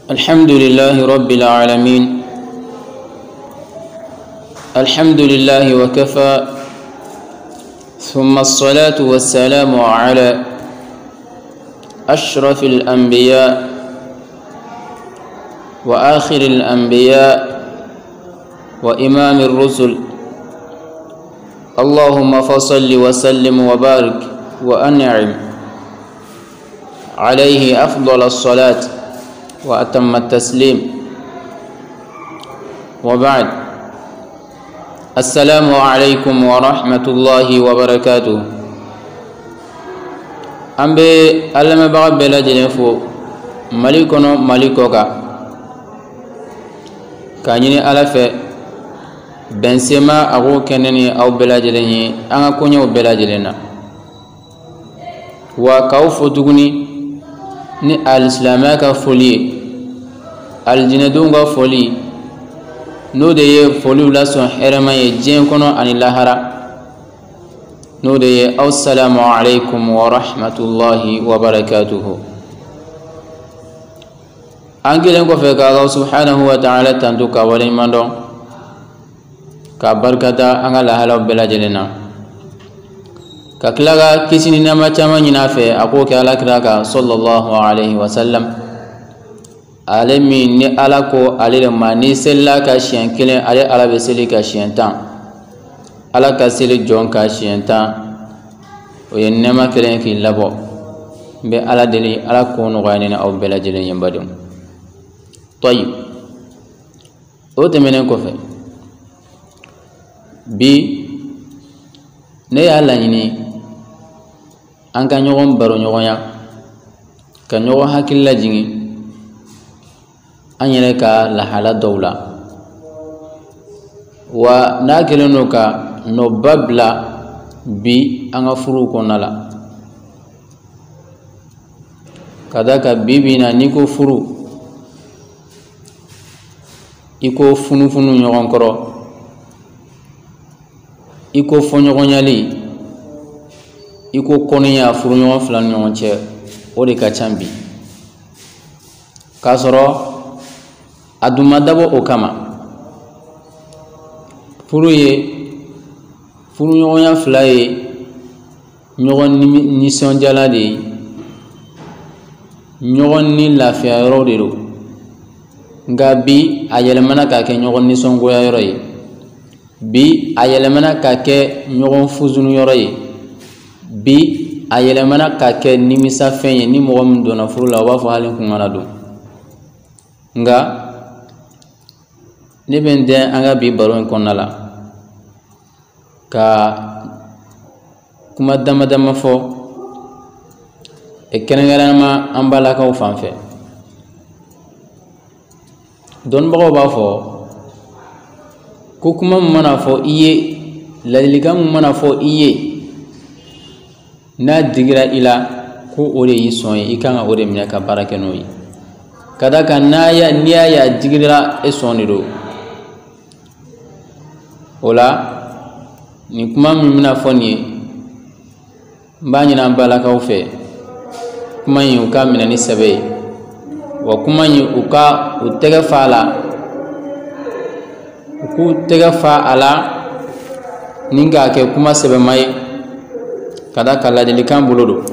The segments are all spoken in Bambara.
الحمد لله رب العالمين. الحمد لله وكفى، ثم الصلاة والسلام على أشرف الأنبياء وآخر الأنبياء وإمام الرسل. اللهم فصل وسلم وبارك وأنعم عليه أفضل الصلاة وأتم التسليم، وبعد. السلام عليكم ورحمة الله وبركاته. أمبي ألم بغب بلجل فو ملكنا ملكوكا كانيني ألف بنسما أغو كنني أو بلجلني أنا كوني أو بلجلنا وكوف تغني ni alisilamiya ka foli ye, alijinɛdenw ka foli n'o de ye foliw lasɔn hɛrɛma ye diɲɛ kɔnɔ ani lahara, n'o de ye assalamu alaikum wa rahmatullahi wa barakatuhu. An kelen kɔfɛ ka Allah subhanahu wa ta'ala tanto ka waleɲuman dɔn, ka barikada an ka lahalaw bɛɛ lajɛlen na, ka tila ka kisi ni nɛɛma caman ɲini a fɛ, a k'o kɛ alakira kan sallallahu alaihi wa sallam, ale min ni ala ko ale de ma ni selila ka siɲɛ kelen ale ala bɛ seli ka siɲɛ 10, ala ka seli jɔn ka siɲɛ 10, o ye nɛɛma kelen k'i labɔ. n bɛ ala deli ala k'o nɔgɔya ne ni aw bɛɛ lajɛlen ye badenw. Tayib, o tɛmɛnen kɔfɛ bi ne y'a laɲini an ka ɲɔgɔn baro ɲɔgɔnya, ka ɲɔgɔn hakili lajigin an yɛrɛ ka lahala dɔw la, wa n'a kɛlen don ka nɔba bila bi an ka furuw kɔnɔna la. Ka da ka bi na n'i ko furu i ko funufunu ɲɔgɔn kɔrɔ, i ko fɔɲɔgɔnyali, i ko kɔniya furuɲɔgɔn fila ni ɲɔgɔn cɛ, o de ka ca bi, k'a sɔrɔ a dun ma dabɔ o kama. Furu ye furuɲɔgɔnya fila ye ɲɔgɔn nisɔndiyala de ye, ɲɔgɔn ni lafiya yɔrɔ de don, nka bi a yɛlɛmana ka kɛ ɲɔgɔn nisɔngoya yɔrɔ ye, bi a yɛlɛmana ka kɛ ɲɔgɔn fusunu yɔrɔ ye, bi a yɛlɛmana ka kɛ nimisa fɛn ye. Ni mɔgɔ min donna furu la o b'a fɔ hali kun kana don. Nka ne bɛ n dɛn an ka bi baro in kɔnɔna la ka kuma dama dama fɔ kɛrɛnkɛrɛnnama an balakaw fan fɛ. Dɔnnibagaw b'a fɔ ko kuma min mana fɔ i ye, ladilikan min mana fɔ i ye, n'a digira i la ko o de y'i sɔn ye, i kan ka o de minɛ ka baara kɛ n'o ye. Ka da kan n'i y'a ye a digira e sɔn de don, o la nin kuma min bɛna fɔ nin ye, n b'a ɲini an balakaw fɛ kuma in u ka minɛ ni sɛbɛ ye, wa kuma in u ka u tɛgɛ fa a la, u k'u tɛgɛ fa a la ni k'a kɛ kuma sɛbɛma ye, ka da ka ladilikan bolo don.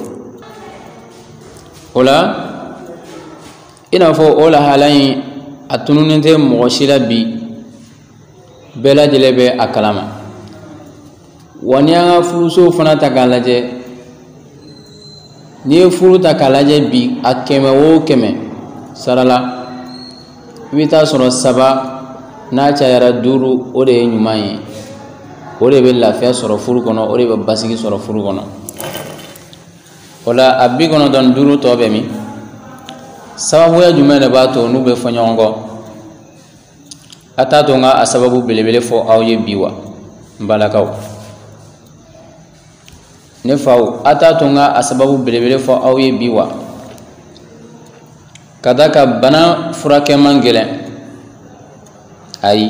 O la i n'a fɔ o lahala in a tununen tɛ mɔgɔ si la bi, bɛɛ lajɛlen bɛ a kalama. Wa ni an ka furusow fana ta k'a lajɛ, n'i ye furu ta k'a lajɛ bi, a 100 o 100 sara la i bɛ taa sɔrɔ 3 n'a cayara 5 o de ye ɲuman ye, o de bɛ lafiya sɔrɔ furu kɔnɔ, o de bɛ basigi sɔrɔ furu kɔnɔ. O la a 95 tɔ bɛ min? Sababuya jumɛn de b'a to n'u bɛ fɔ ɲɔgɔn kɔ? A t'a to n ka a sababu belebele fɔ aw ye bi wa n balakaw? Ne faw, a t'a to n ka a sababu belebele fɔ aw ye bi wa? Ka da ka bana furakɛ man gɛlɛn, ayi,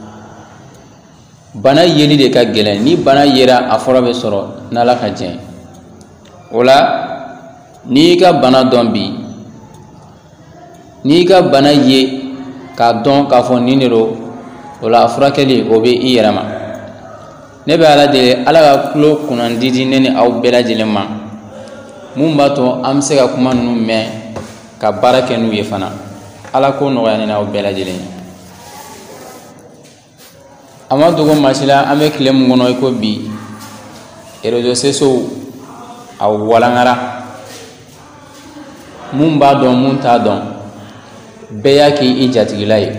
bana yeli de ka gɛlɛn. Ni bana yera a fura bɛ sɔrɔ n'Ala ka jɛn ye. O la n'i ka bana dɔn bi n'i ka bana ye k'a dɔn k'a fɔ nin de don o la a furakɛli o bɛ i yɛrɛ ma. ne bɛ Ala deli Ala ka tulo kunnandi di ne ni aw bɛɛ lajɛlen ma mun b'a to an bɛ se ka kuma ninnu mɛn ka baara kɛ n'u ye fana. Ala ko nɔgɔya ne n'aw bɛɛ lajɛlen ye. a ma dogo maa si la an bɛ tile min kɔnɔ i ko bi réseaux sociaux a walangara mun b'a dɔn mun t'a dɔn bɛɛ y'a kɛ i jatigila ye,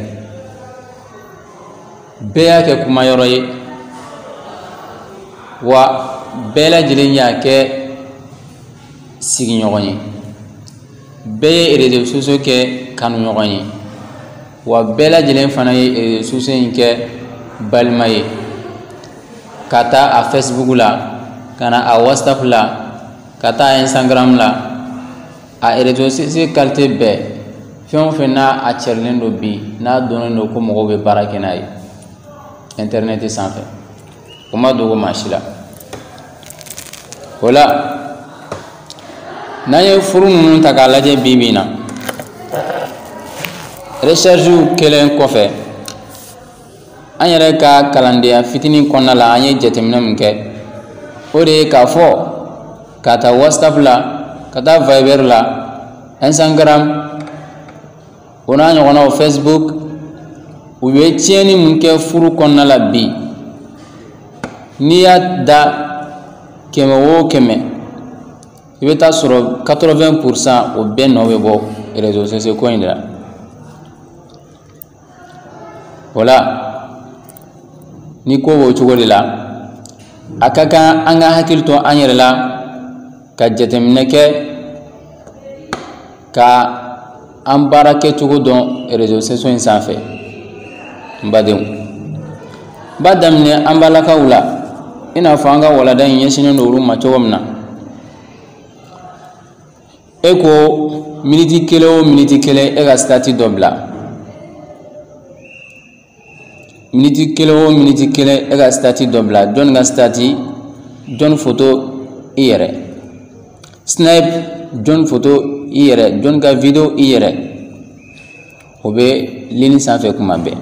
bɛɛ y'a kɛ kuma yɔrɔ ye, wa bɛɛ lajɛlen y'a kɛ sigiɲɔgɔn ye. bɛɛ ye réseaux sociaux kɛ kanuɲɔgɔn ye, wa bɛɛ lajɛlen fana ye réseaux sociaux in kɛ balima ye. ka taa a Facebook la, ka na a WhatsApp la, ka taa a Instagram la, a réseaux sociaux qualité bɛɛ fɛn o fɛn n'a a cɛrilen don bi n'a donnen don ko mɔgɔw bɛ baara kɛ n'a ye internet sanfɛ, o ma dogo maa si la. o la n'an ye furu ninnu ta k'a lajɛ bi bi in na, recherche kɛlen kɔfɛ an yɛrɛ ka kalandenya fitinin kɔnɔna la an ye jateminɛ min kɛ, o de ye k'a fɔ ka taa WhatsApp la, ka taa Viber la, Instagram, o n'a ɲɔgɔnnaw, Facebook, u ye tiɲɛni min kɛ furu kɔnɔna la bi. n'i y'a da 100 o 100 i bɛ taa sɔrɔ 80% o bɛɛ nɔ bɛ bɔ réseaux sociaux ko in de la. o la ni ko b'o cogo de la, a ka kan an ka hakili to an yɛrɛ la ka jateminɛ kɛ ka an baara kɛcogo dɔn réseaux sociaux in sanfɛ. n badenw, n b'a daminɛ an balakaw la i n'a fɔ an ka walanda in ɲɛsinnen don olu ma cogo min na. e ko miniti kelen o miniti kelen e ka stati dɔ bila, miniti kelen o miniti kelen e ka stati dɔ bila. jɔn ka stati, jɔn photo i yɛrɛ, snap jɔn photo i yɛrɛ, jɔn ka video i yɛrɛ, o bɛ ligne sanfɛ kuma bɛɛ.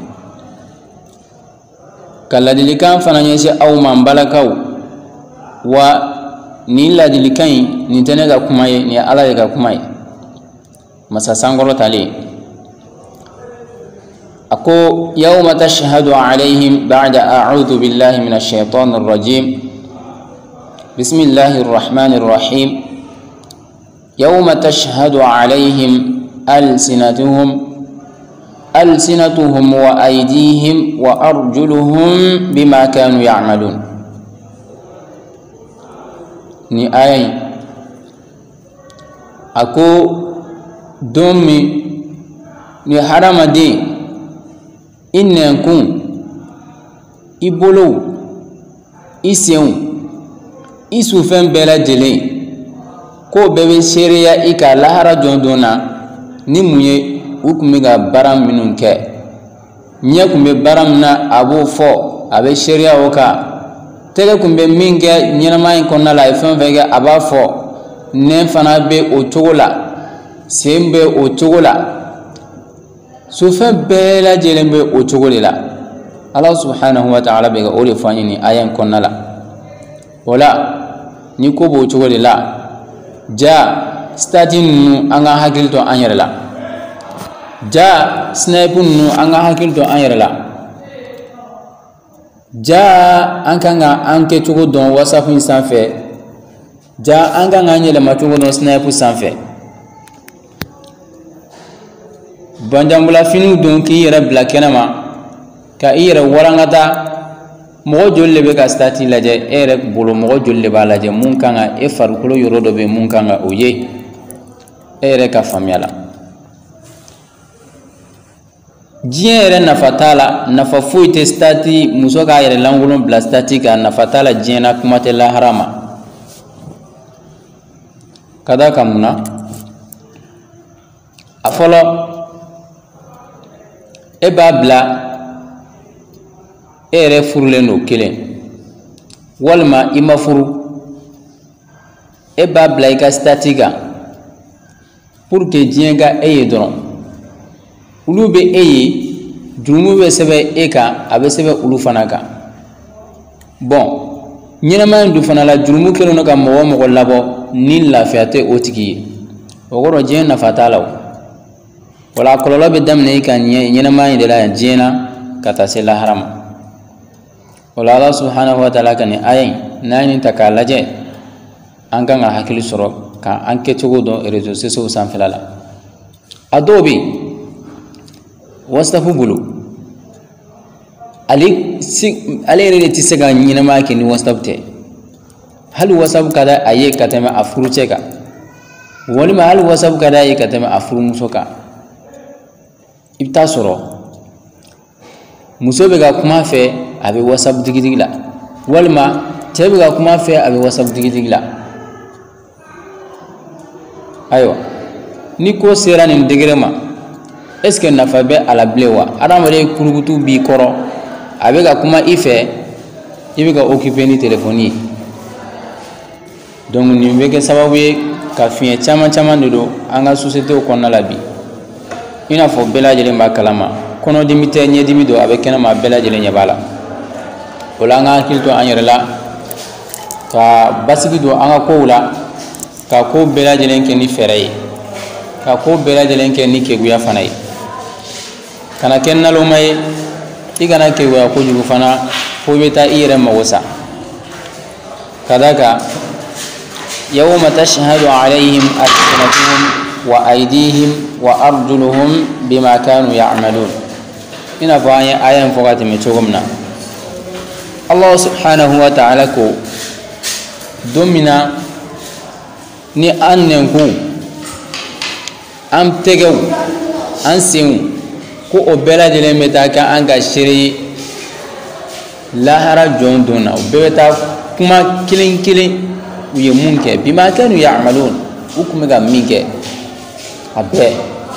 ka ladilikan fana ɲɛsin aw ma n balakaw, wa nin ladilikan in nin tɛ ne ka kuma ye, nin ye Ala de ka kuma ye. masa sankɔrɔ talen a ko yawma tashhadu alayhim ba'da a'udhu billahi minash shaitanir rajim bismillahir rahmanir rahim yawma tashhadu alayhim alsinatuhum wa aydihim wa arjuluhum bima kanu ya'malun. ni aya in a ko don min ni hadamaden i nɛnkun, i bolow, i senw, i sufɛn bɛɛ lajɛlen k'o bɛɛ bɛ seereya i ka lahara jɔnjɔn na ni mun ye u tun bɛ ka baara minnu kɛ. ɲɛ tun bɛ baara min na a b'o fɔ, a bɛ seereya o kan. tɛgɛ tun bɛ min kɛ ɲɛnama in kɔnɔna la a ye fɛn fɛn kɛ a b'a fɔ. nɛn fana bɛ o cogo la, sen bɛ o cogo la, sufɛn bɛɛ lajɛlen bɛ o cogo de la. Ala subhanahu wa ta'ala bɛ ka o de fɔ an ye nin aya in kɔnɔna la. o la ni ko b'o cogo de la, ja stati ninnu an ka hakili to an yɛrɛ la, ja snap ninnu an ka hakili to an yɛrɛ la, ja an kan ka an kɛcogo dɔn WhatsApp in sanfɛ, ja an kan ka an yɛlɛma cogo dɔn snap sanfɛ. banjanbula finiw don k'i yɛrɛ bila kɛnɛma ka i yɛrɛ warankata. mɔgɔ joli de bɛ ka stati lajɛ e yɛrɛ bolo? mɔgɔ joli de b'a lajɛ mun kan ka e farikolo yɔrɔ dɔ bɛ mun kan ka o ye e yɛrɛ ka faamuya la? diɲɛ yɛrɛ nafa t'a la, nafa foyi tɛ stati, muso k'a yɛrɛ lankolon bila stati kan, nafa t'a la diɲɛ na, kuma tɛ lahara ma. ka d'a kan mun na? a fɔlɔ e b'a bila e yɛrɛ furulen don kelen, walima i ma furu, e b'a bila i ka stati kan pour que diɲɛ ka e ye dɔrɔn. ulu be jurumu be sebe eka abe sebe ulu fanaka bon nyinama ndu fanala jurumu kelo no kam mo labo ni lafiyate otiki ogoro je na fatalaw wala kololo be damne kan nyinama indela jena kata sela haram wala Allah subhanahu wa ta'ala kan ayin nani takalaje anga nga hakili soro ka anke chogodo rezo seso sanfilala adobe wastafu bulu ali rene tisega nyina ma ke ni wastafte hal wasaf kada aye katama afuru cheka wali ma hal wasaf kada aye katama afuru musoka ibta soro musobe ga kuma fe abe wasaf digidigla walma tebe ga kuma fe abe wasaf digidigla ayo ni ko sera ni degrema est ce que nafa be ala blewa adamare kurugutu bi koro abe ga kuma ife ibe ga occuper ni téléphone donc ni be ke sababu ka fiye chama do anga société ko na labi ina fo bela jele ma kalama kono dimite nye dimido abe kena ma bela jele nyabala wala nga kilto anyerela ka basigi do anga ko wala ka ko bela jele ke ni feray ka ko bela jele ke ni ke guya fanay kana kennalo may igana ke guya ko jugu fana fo beta ire mawsa kadaka yawma tashhadu alayhim alsinatuhum wa aydihim wa arjuluhum bima kanu ya'malun ina faaya ayan fogati me chogomna Allah subhanahu wa ta'ala ko domina ni annenku am tegew an sin ko o bela jele meta ka an ga shiri lahara jondona o beta kuma kilin uye munke bima kanu ya'malun hukume ga minke abe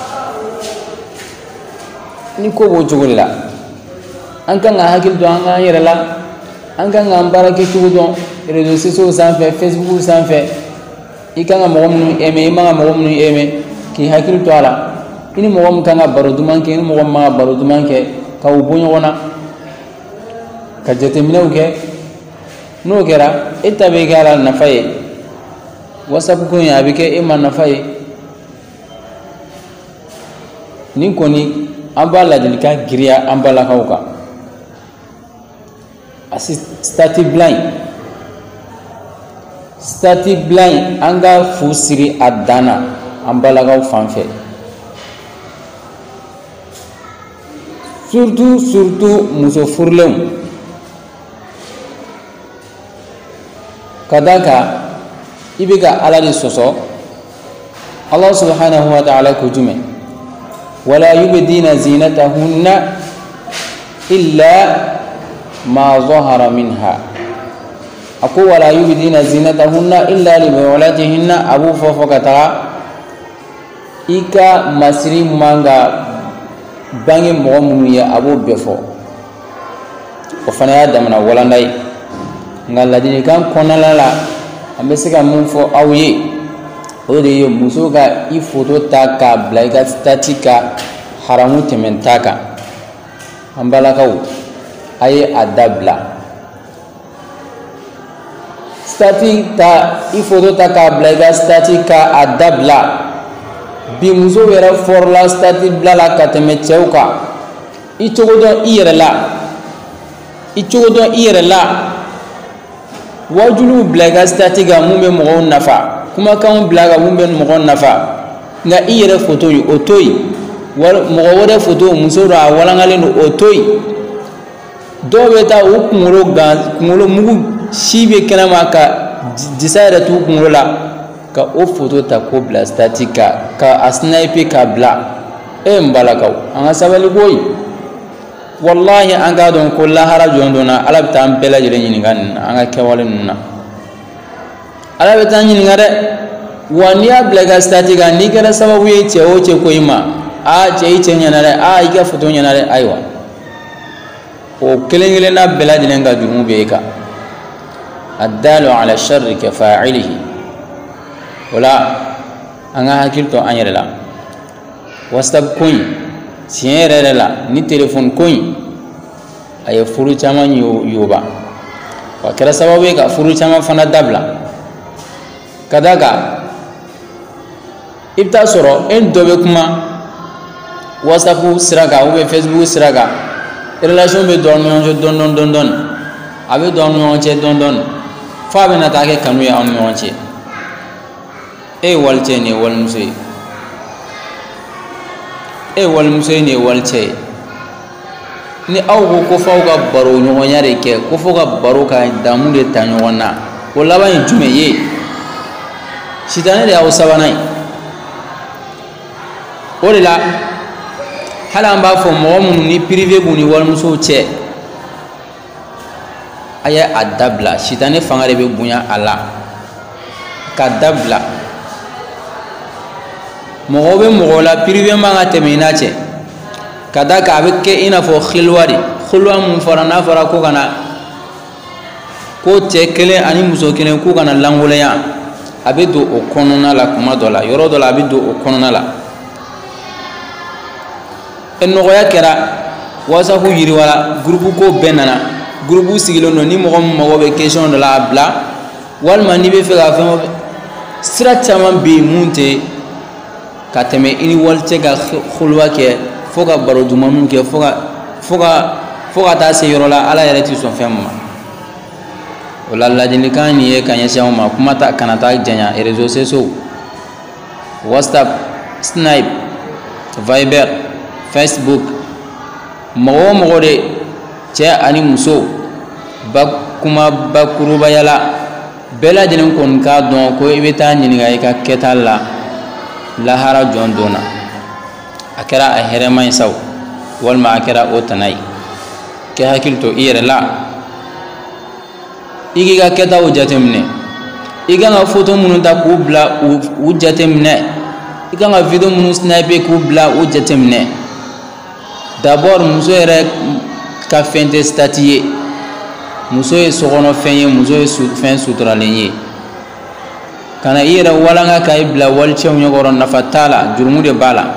ni ko bo jogolila an kan ga hakil do an ga yerela an kan ga barake tugo réseaux sociaux sanfɛ Facebook sanfɛ i kan ka mɔgɔ minnu aimé i man ka mɔgɔ minnu aimé k'i hakili to a la i ni mɔgɔ min kan ka baro duman kɛ i ni mɔgɔ min man ka baro duman kɛ ka u bɔ ɲɔgɔn na ka jateminɛw kɛ n'o kɛra e ta bɛ kɛ a la nafa ye WhatsApp ko in a bɛ kɛ e ma nafa ye ni kɔni an b'a ladilikan giriya an balakaw kan asi stati blind an ka fu siri a danna an balakaw fan fɛ surtout muso furulenw ka d'a kan i bɛ ka ala de sɔsɔ Allah subhanahu wa ta'ala ko jumɛn wala yubdina zinatahunna illa ma zahara minha ako wala yubdina zinatahunna illa li bu'ulatihinna abu fofokata ika masiri manga bangi mɔgɔ minnu ye abo bɛfɔ o fana y'a damana walanda ye nka ladilikan kɔnɔna la an bɛ se ka mun fɔ aw ye o de ye muso ka i foto ta k'a bila i ka stati ka haramu tɛmɛnta kan an balakaw a ye a dabila stati ta i foto ta k'a bila i ka stati ka a dabila bi muso yɛrɛ fɔrɔla stati bila la ka tɛmɛ cɛw kan i cogo dɔn i yɛrɛ la wajuliw bila i ka stati kan mun bɛ mɔgɔw nafa kumakanw bila kan mun bɛ mɔgɔw nafa nka i yɛrɛ foto ye o to yen mɔgɔ wɛrɛ foto muso dɔ a walangalen don o to yen dɔw bɛ taa u kunkolo mugu si bɛ kɛnɛma ka disa yɛrɛ t'u kunkolo la ka o foto ta k'o bila stati kan ka a sniper k'a bila n balakaw an ka sabali koyi wallahi an k'a dɔn ko lahara jɔn dɔ na ala bɛ taa an bɛɛ lajɛlen ɲininka nin na an ka kɛwale ninnu na ala bɛ taa ɲininka dɛ wa n'i y'a bila i ka stati kan n'i kɛra sababu ye cɛ o cɛ ko i ma cɛ i cɛ ɲɛna dɛ i ka foto ɲɛna dɛ ayiwa o kelen kelenna bɛɛ lajɛlen ka jurumu bɛ e kan addalu ala sharri ka fa'ilihi o la an ka hakili to an yɛrɛ la WhatsApp ko in tiɲɛ la ni téléphone ko in a ye furu caman yoba wa kɛra sababu ye ka furu caman fana dabila ka d'a kan i bɛ taa sɔrɔ e dɔ bɛ kuma WhatsApp sira kan ou bien Facebook sira kan relation bɛ don aw ni ɲɔgɔn cɛ dɔɔni a bɛ don aw ni ɲɔgɔn cɛ dɔɔni fo a bɛna taa kɛ kanu ye aw ni ɲɔgɔn cɛ e ye walicɛ nin ye walimuso ye e ye walimuso ye nin ye walicɛ ye ni aw ko f'aw ka baro ɲɔgɔnya de kɛ ko fo ka baro ka damu de ta ɲɔgɔn na o laban ye jumɛn ye sitanɛ de y'aw sabanan ye o de la hali an b'a fɔ mɔgɔ minnu ni privé b'u ni walimusow cɛ a ye a dabila sitanɛ fanga de bɛ bonya a la ka dabila mɔgɔ bɛ mɔgɔ la privé man ka tɛmɛ i n'a cɛ ka d'a kan a bɛ kɛ i n'a fɔ xiliwa de xiliwa mun fɔra n'a fɔra ko kana ko cɛ kelen ani muso kelen k'u kana langolonya a bɛ don o kɔnɔna la kuma dɔ la yɔrɔ dɔ la a bɛ don o kɔnɔna la nɔgɔya kɛra WhatsApp yiriwala groupe ko bɛɛ nana groupe sigilen don ni mɔgɔ min mago bɛ question dɔ la a bila walima n'i bɛ fɛ ka fɛn sira caman bɛ yen mun tɛ ka tɛmɛ i ni walicɛ ka xiliwa kɛ fo ka baro dumanw kɛ fo ka taa se yɔrɔ la ala yɛrɛ tɛ sɔn fɛn ma o la ladilikan nin ye ka ɲɛsin anw ma kuma kana taa janya réseaux sociaux WhatsApp Skype Viber Facebook mɔgɔ o mɔgɔ de cɛ ani muso kuma bakurubaya la bɛɛ lajɛlen kɔni k'a dɔn ko i bɛ taa ɲininka i ka kɛta la lahara jɔn don na a kɛra a hɛrɛma ye sa walima a kɛra o tana ye kɛ hakili to i yɛrɛ la i k'i ka kɛtaw jateminɛ i kan ka photo minnu ta k'u bila u jateminɛ i kan ka video minnu sniper k'u bila u jateminɛ d'abord muso yɛrɛ ka fɛn tɛ statut ye muso ye sokɔnɔ fɛn ye muso ye fɛn suturalen ye kana i yɛrɛ walanga ka i bila walicɛw ɲɛkɔrɔ nafa t'a la jurumu de b'a la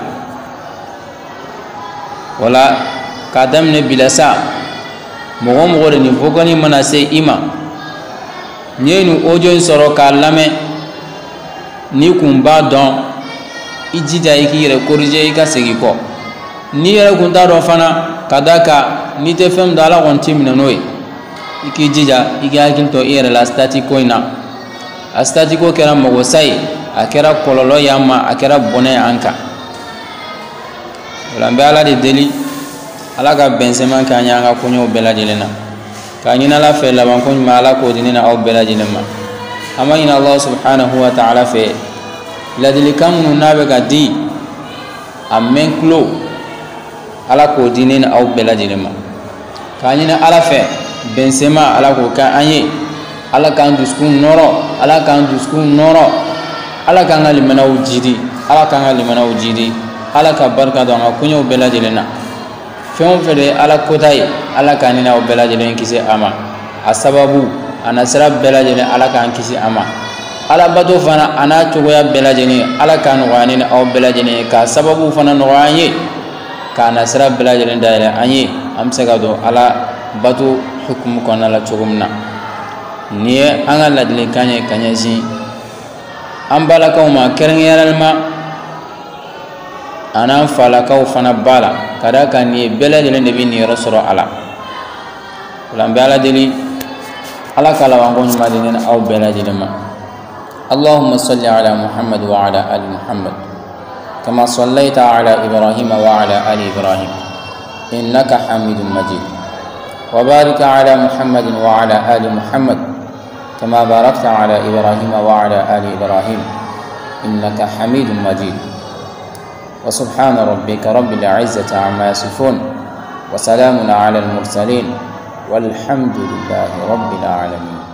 wala k'a daminɛ bila sa mɔgɔ o mɔgɔ de nin fɔkɔni mana se i ma n'i ye nin audio in sɔrɔ k'a lamɛn n'i kun b'a dɔn i jija i k'i yɛrɛ corriger i ka segin kɔ n'i yɛrɛ kun t'a dɔn fana ka d'a kan n'i tɛ fɛn min dɔn ala kɔni t'i minɛ n'o ye i k'i jija i k'i hakili to i yɛrɛ la statut ko in na a statut ko kɛra magosa ye a kɛra kɔlɔlɔ y'an ma a kɛra bɔnɛ ye an kan o la n bɛ ala de deli ala ka bɛnsɛman k'an ye an ka koɲɛw bɛɛ lajɛlen na k'a ɲini ala fɛ labanko ɲuman ala k'o di ne na aw bɛɛ lajɛlen ma an b'a ɲini ala subhanahu wa ta'ala fɛ ladilikan minnu n'a bɛ ka di a mɛn tulo ala k'o di ne na aw bɛɛ lajɛlen ma k'a ɲini ala fɛ bɛnsɛman ala k'o kɛ an ye ala k'an dusukun nɔrɔ ala k'an dusukun nɔrɔ ala k'an ka limanaw jidi ala k'an ka limanaw jidi ala ka barika don an ka koɲɛw bɛɛ lajɛlen na fɛn o fɛn de ye ala kota ye ala k'an ni aw bɛɛ lajɛlen kisi a ma a sababu a na sira bɛɛ lajɛlen ala k'an kisi a ma ala bato fana a n'a cogoya bɛɛ lajɛlen ala k'a nɔgɔya ni aw bɛɛ lajɛlen ye k'a sababu fana nɔgɔya an ye k'a na sira bɛɛ lajɛlen dayɛlɛ an ye an bɛ se ka don ala bato hukumu kɔnɔna la cogo min na nin ye an ka ladilikan ye ka ɲɛsin an balakaw ma kɛrɛnkɛrɛnnenya a n'an falakaw fana b'a la ka d'a kan nin ye bɛɛ lajɛlen de bɛ nin yɔrɔ sɔrɔ a la o la n bɛ ala deli ala ka labanko ɲuman di ne ni aw bɛɛ lajɛlen ma اللهم صل على محمد وعلى آل محمد كما صليت على إبراهيم وعلى آل إبراهيم إنك حميد مجيد وبارك على محمد وعلى آل محمد كما باركت على إبراهيم وعلى آل إبراهيم إنك حميد مجيد وسبحان ربك رب العزة عما يصفون وسلام على المرسلين والحمد لله رب العالمين.